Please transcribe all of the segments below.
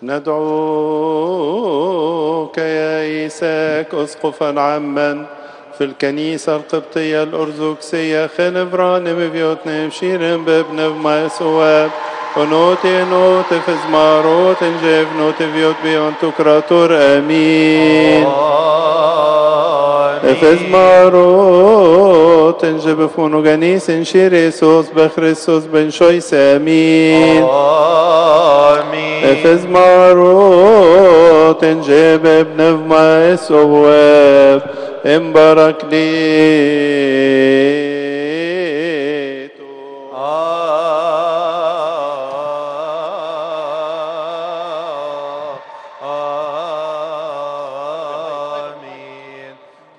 ندعوك يا إيساك أسقفا عاما في الكنيسة القبطية الأرثوذكسية خنفران ببيوتنا بشيرن بابن بما سواب ونوتي نوت فزماروت جيف نوت بيوت بيون تكراتور آمين فزماروت جيب فونو جنيس شيريسوس بخريسوس بن شويس آمين فزماروت جيب ابن بما سواب امبارك ليتو آمين.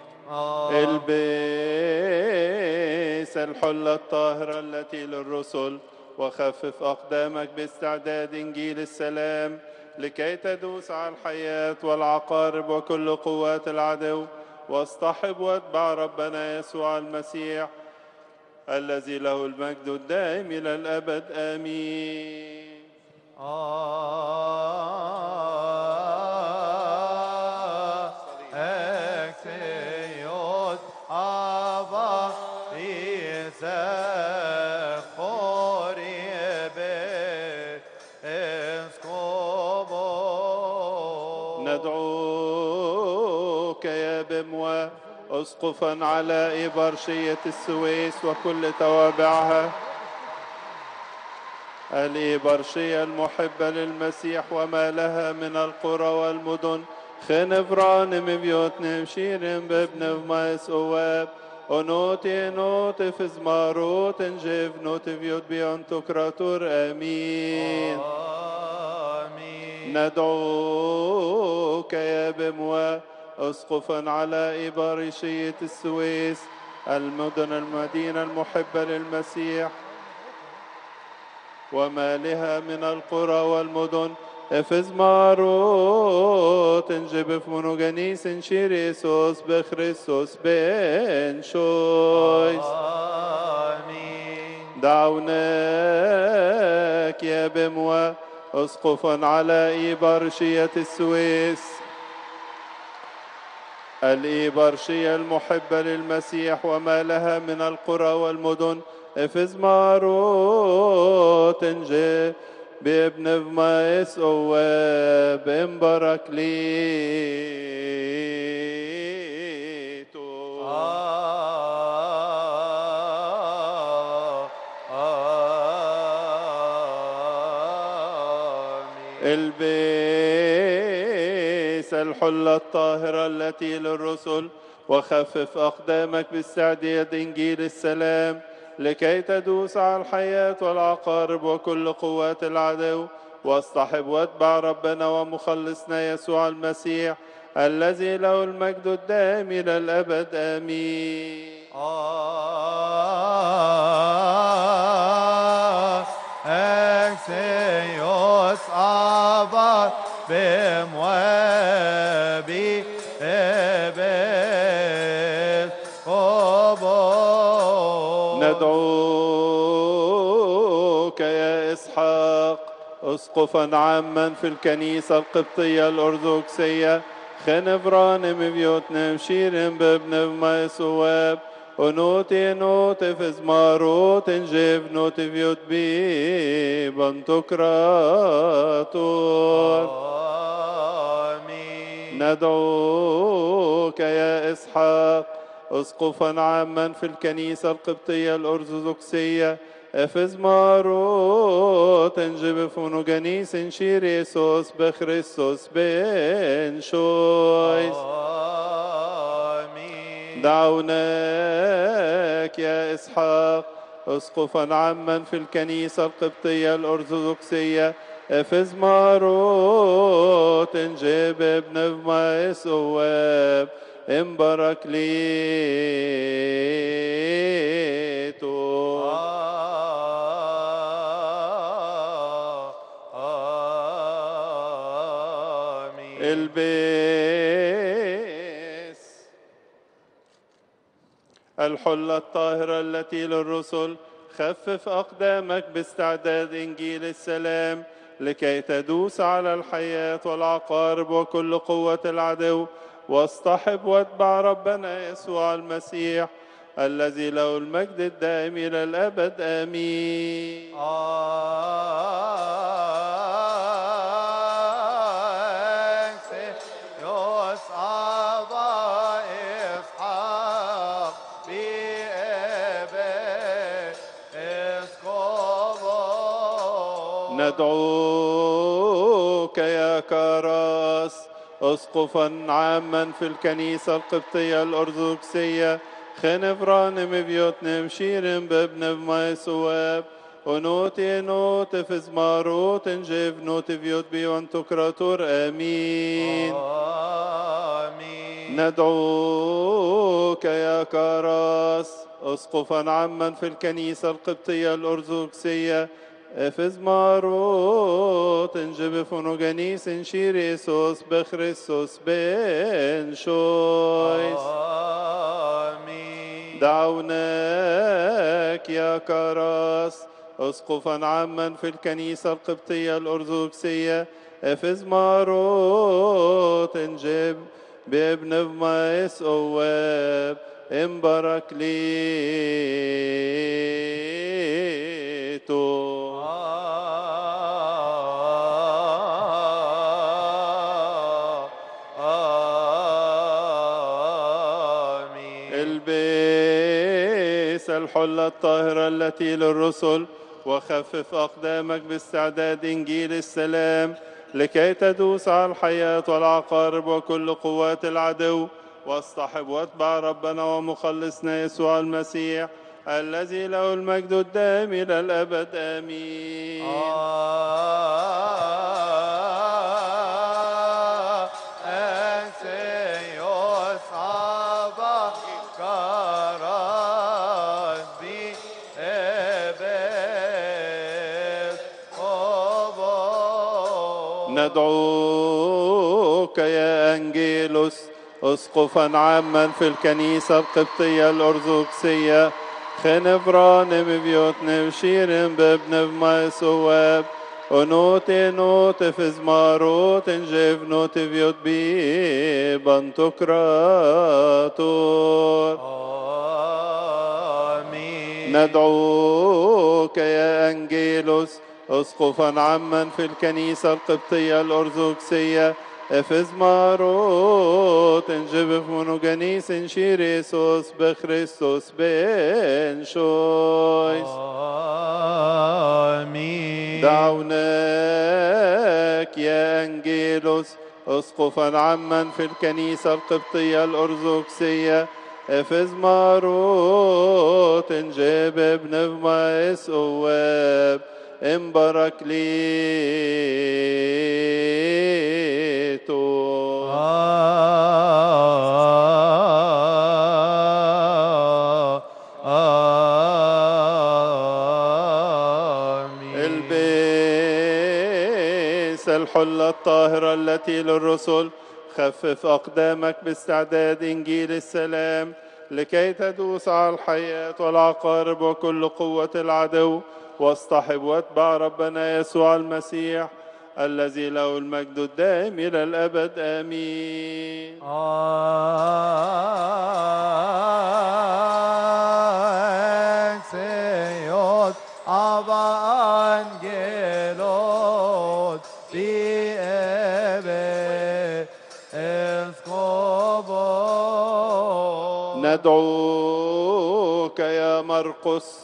البس الحلة الطاهرة التي للرسل وخفف أقدامك باستعداد إنجيل السلام لكي تدوس على الحياة والعقارب وكل قوات العدو واصطحب واتبع ربنا يسوع المسيح الذي له المجد الدائم إلى الأبد آمين. Exeos Ava Isaac Horiebe Escobo. ندعوك يا بموى أسقفا على إبرشية السويس وكل توابعها، الإبرشية المحبة للمسيح وما لها من القرى والمدن خنفران مبيوت شيرين بابن بمايس أواب ونوتي نوت فزماروت جيف نوت بيوت بيون تكراتور آمين. ندعوك يا بموى أسقفا على إبرشية السويس المدينة المحبة للمسيح وما لها من القرى والمدن افزماروت انجب فمونوغانيس شيريسوس بخريسوس بن شويس. دعوناك يا بموى اسقفا على إبرشية السويس الإبرشية المحبة للمسيح وما لها من القرى والمدن افزماروت انجب بابن بمايس أواب امبارك ليتو البس الحلة الطاهرة التي للرسل وخفف أقدامك باستعداد إنجيل السلام لكي تدوس على الحياة والعقارب وكل قوات العدو واصطحب واتبع ربنا ومخلصنا يسوع المسيح الذي له المجد الدائم إلى الأبد آمين. Exeos Ava Bemwebi Ebes Obo. ندعوك يا إسحاق أسقفا عاما في الكنيسة القبطية الأرثوذكسية خنفران مبيوتنا مشيرن بابن بما سواب ونوتي نوت فزماروت جيف نوت بيوت بي بنتكراتور. ندعوك يا إسحاق أسقفا عاما في الكنيسة القبطية الأرثوذكسية افزماروت انجب فونوغانيس شيريسوس بخريسوس بن شويس. دعوناك يا إسحاق أسقفا عاما في الكنيسة القبطية الأرثوذكسية افزماروت انجب ابن بمايس أواب امبارك ليتو البس الحلة الطاهرة التي للرسل خفف أقدامك باستعداد إنجيل السلام لكي تدوس على الحياة والعقارب وكل قوة العدو، واصطحب واتبع ربنا يسوع المسيح الذي له المجد الدائم إلى الأبد. آمين. ندعوك يا كراس أسقفا عاما في الكنيسة القبطية الأرثوذكسية خنفران مبيوتنم شيرم بابن بمايسواب ونوتي نوت فزماروت انجيف نوت فيوت بيوان تكراتور. آمين. ندعوك يا كراس أسقفا عاما في الكنيسة القبطية الأرثوذكسية فزماروت انجب فنوغانيس انشيريسوس بخريسوس بن شويس. آمين. دعوناك يا كراس أسقفا عاما في الكنيسة القبطية الأرثوذكسية فزماروت انجب بابن بمايس أواب امبارك ليتو. البس الحلة الطاهرة التي للرسل وخفف أقدامك باستعداد إنجيل السلام لكي تدوس على الحياة والعقارب وكل قوات العدو، واصطحب واتبع ربنا ومخلصنا يسوع المسيح الذي له المجد الدائم إلى الأبد. آمين. ندعوك يا أنجيلوس أسقفا عاما في الكنيسة القبطية الأرثوذكسية خنفران مبيوتن وشيرن بابن بمايسواب ونوتي نوت فزماروت انجيف نوت فيوت بي بانتوكراتور. آمين. ندعوك يا أنجيلوس أسقفا عاما في الكنيسة القبطية الأرثوذكسية فزماروت انجب فونوغانيس انشيريسوس بخريستوس بن شويس. آمين. دعوناك يا أنجيلوس أسقفا عاما في الكنيسة القبطية الأرثوذكسية فزماروت انجب ابن بمايس أواب امبارك ليتو. البس الحلة الطاهرة التي للرسل خفف أقدامك باستعداد إنجيل السلام لكي تدوس على الحياة والعقارب وكل قوة العدو، واصطحب واتبع ربنا يسوع المسيح الذي له المجد الدائم إلى الأبد. آمين. Señor, Evangelos, Pieve, Escobo. ندعوك يا مرقس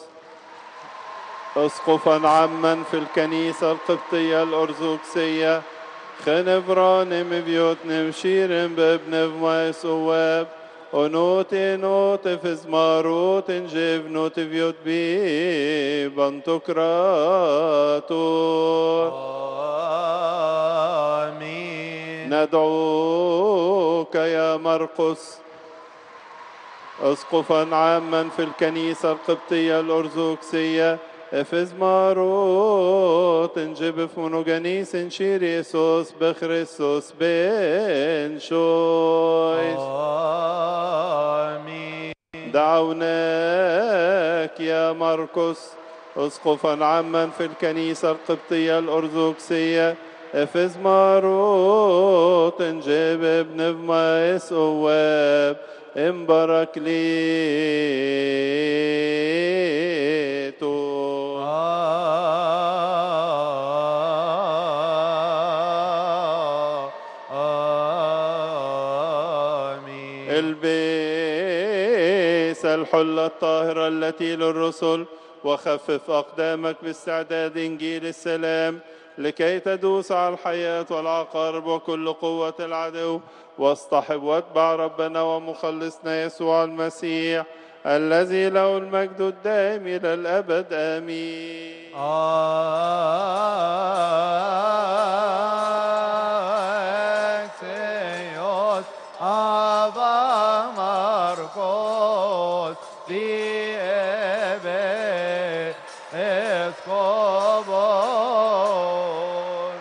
أسقفا عاما في الكنيسة القبطية الأرثوذكسية خنفران مبيوتن مشيرن بابن بمايس أواب ونوتي نوت فزماروت انجيف نوت فيوت بي بانتوكراتور. آمين. ندعوك يا مرقس أسقفا عاما في الكنيسة القبطية الأرثوذكسية فزماروت انجب فونوغانيس انشيريسوس بخريسوس بن شويس. آمين. دعوناك يا مرقس أسقفا عاما في الكنيسة القبطية الأرثوذكسية إفز ماروت إنجيب ابن فمايس أواب إمبارك ليتو آمين. البس الحلة الطاهرة التي للرسل وخفف أقدامك باستعداد إنجيل السلام لكي تدوس على الحياة والعقارب وكل قوة العدو واصطحب واتبع ربنا ومخلصنا يسوع المسيح الذي له المجد الدائم إلى الأبد آمين. Axios Ava Marcos Diebe Escobos.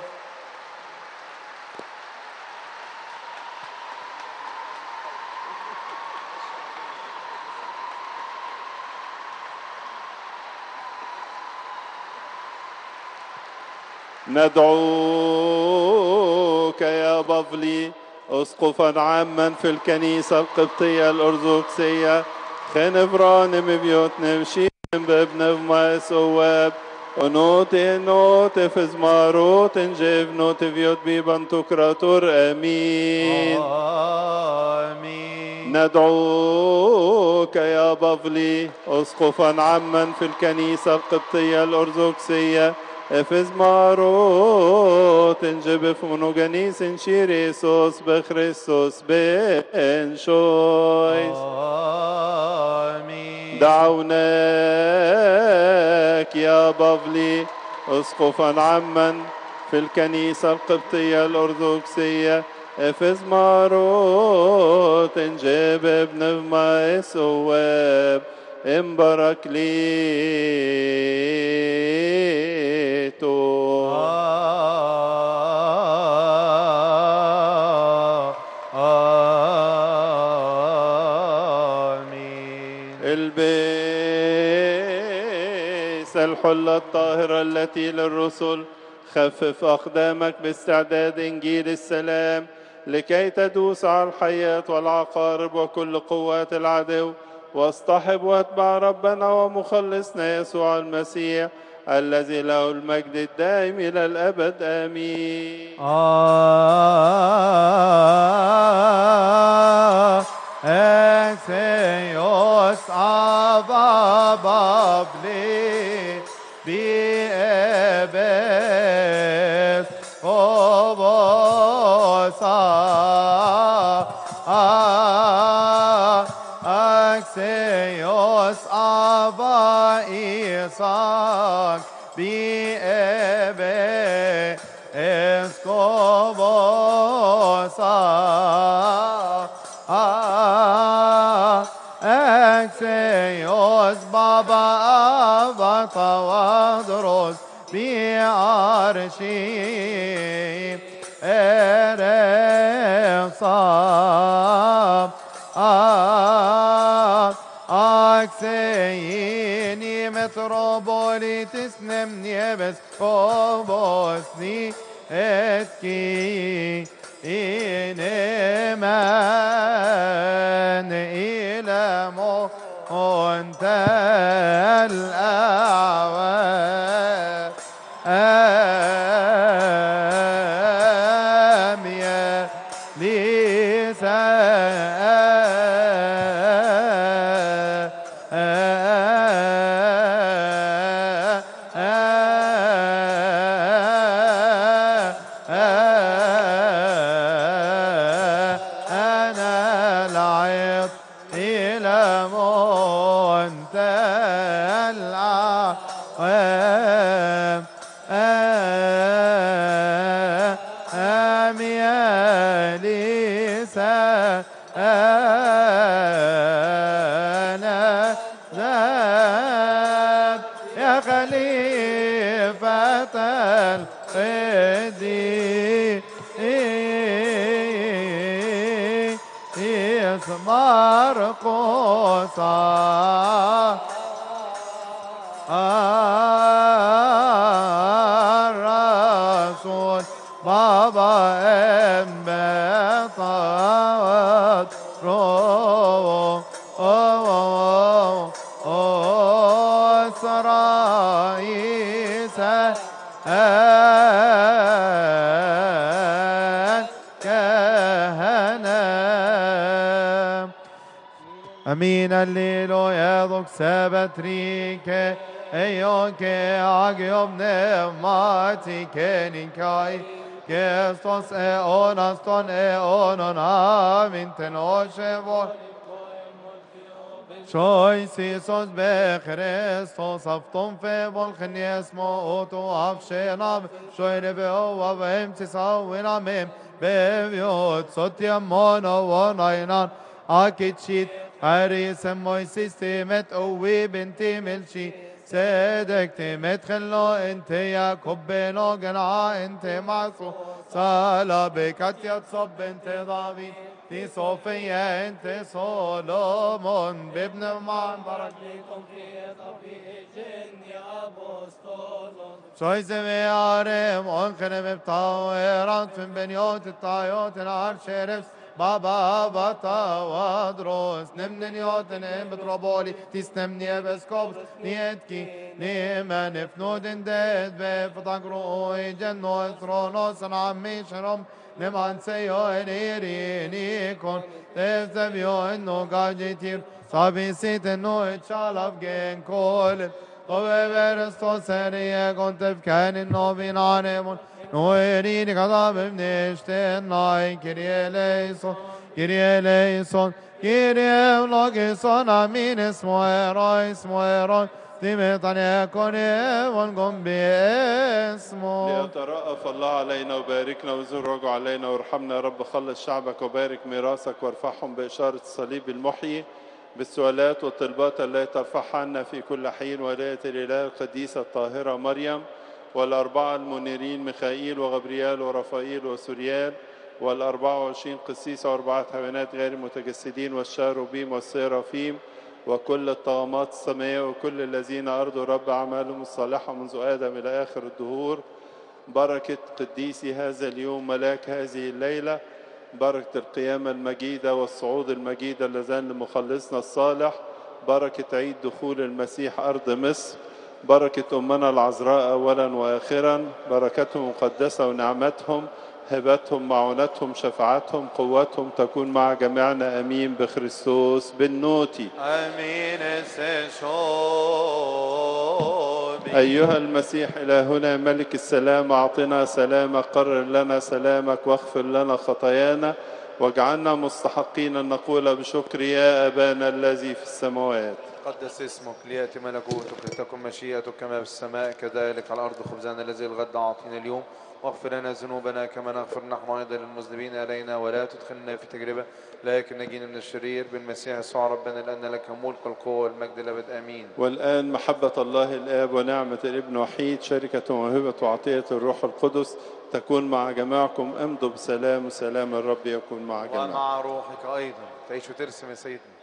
ندعوك يا بافلي أسقفا عاما في الكنيسة القبطية الأرثوذكسية خنفران مبيوت نمشي بابن فمايس أواب ونوت فزماروت انجيف نوت فيوت بيبان تكراتور آمين. آمين. ندعوك يا بافلي أسقفا عاما في الكنيسة القبطية الأرثوذكسية إفز ماروت انجبف منوغانيس انشيريسوس بخريستوس بن شويس. آمين. دعوناك يا بافلي أسقفا عاما في الكنيسة القبطية الأرثوذكسية إفز ماروت انجيب ابن فمايس أواب إمبارك ليتو. آمين. البس الحلة الطاهرة التي للرسل خفف أقدامك باستعداد إنجيل السلام لكي تدوس على الحياة والعقارب وكل قوات العدو واصطحب واتبع ربنا ومخلصنا يسوع المسيح الذي له المجد الدائم إلى الأبد آمين. Exeos Ava Babli Biebes Obosa Exeos Ava Isaac Biebe Escobosa Exeos Baba Avata Wadros Biarshi Ereksam Akseini Metropolitis Nemniebes Kobosni Etki إنمان إلى منت الأعوام يا يا خليفة القديس مرقس الكهنة. أمين الليل يضك سبتريك أيوك عقيب نماتي كنكاي كستوس أونستون أونون آمين تنوشبون شوي سيسوس بخريستوس أفتم في بلخن يسمو أوتو أفشينا شوي نبيو وبهم تساوينا ميم ببيوت صوت يمونا وناينان أكيد شيت عريس موي سيستيمت قوي بنتي ملشي سيدك تمت خلو انت يا كبينو قنعا انت معصو سالا بك يتصب انت ضابي دي صوفيا انت سولومون بابن مان بركليكم في طبيعي جن يا أبوستولون شوي زمي عارم انخنم بطاورات في بنيوت الطايوت العرش شرفس بابا بطا وادروس نمن نيوتن بتروبولي تسنمني بسكوبس نيتكي نيمن فنودن ديد بفتقروي جنو ثرونوس عمي شرم نمان سيو نيري كون تفزبيو انو قاجيتير صابي سيت انو اتشالف جين كول طوي برستو سريه كنت بكان انو بينانمون نويرين غضب بنشتن ناي كريه ليسون كريه ليسون كريه لوكيسون امين اسمه ايروي اسمه ايروي ديمتان يكوني ونقوم باسمه ليترأف الله علينا وباركنا وزرج علينا وارحمنا يا رب. خلص شعبك وبارك ميراثك وارفعهم بإشارة الصليب المحيي بالسؤالات والطلبات التي ترفعها عنا في كل حين. ولاية الإله القديسة الطاهرة مريم والأربعة المنيرين ميخائيل وغبريال ورفائيل وسوريال وال24 قسيس وأربعة حيوانات غير متجسدين والشاروبيم والسيرافيم وكل الطغمات السماوية وكل الذين أرضوا رب أعمالهم الصالحة منذ آدم إلى آخر الدهور. بركة قديسي هذا اليوم ملاك هذه الليلة، بركة القيامة المجيدة والصعود المجيد اللذان لمخلصنا الصالح، بركة عيد دخول المسيح أرض مصر، بركة أمنا العذراء أولا وآخرا، بركتهم مقدسة ونعمتهم هبتهم معونتهم شفاعتهم قوتهم تكون مع جميعنا أمين بخريستوس بالنوتي. امين أيها المسيح إلهنا ملك السلام أعطنا سلامك، قرر لنا سلامك واغفر لنا خطايانا واجعلنا مستحقين أن نقول بشكر يا أبانا الذي في السماوات. قدس اسمك، ليأتي ملكوتك، لتكن مشيئتك كما في السماء كذلك على الأرض. خبزنا الذي الغد أعطينا اليوم، واغفر لنا ذنوبنا كما نغفر نحن أيضا للمذنبين إلينا، ولا تدخلنا في تجربة لكن نجينا من الشرير بالمسيح يسوع ربنا، لأن لك الملك والقوة والمجد الأبد آمين. والآن محبة الله الآب ونعمة الابن وحيد شركة وهبة وعطية الروح القدس تكون مع جميعكم. امضوا بسلام وسلام الرب يكون مع جميعكم ومع روحك أيضا. تعيش وترسم يا سيدنا.